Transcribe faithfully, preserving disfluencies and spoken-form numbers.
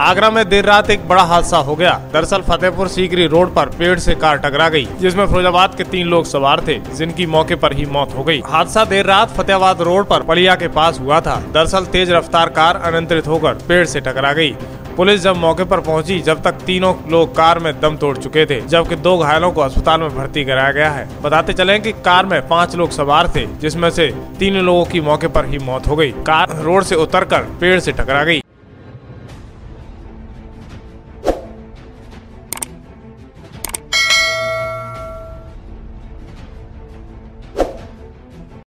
आगरा में देर रात एक बड़ा हादसा हो गया। दरअसल फतेहपुर सीकरी रोड पर पेड़ से कार टकरा गई, जिसमें फिरोजाबाद के तीन लोग सवार थे, जिनकी मौके पर ही मौत हो गई। हादसा देर रात फतेहाबाद रोड पर पड़िया के पास हुआ था। दरअसल तेज रफ्तार कार अनियंत्रित होकर पेड़ से टकरा गई। पुलिस जब मौके पर पहुंची, जब तक तीनों लोग कार में दम तोड़ चुके थे, जबकि दो घायलों को अस्पताल में भर्ती कराया गया है। बताते चले कि कार में पाँच लोग सवार थे, जिसमें से तीन लोगों की मौके पर ही मौत हो गई। कार रोड से उतरकर पेड़ से टकरा गई।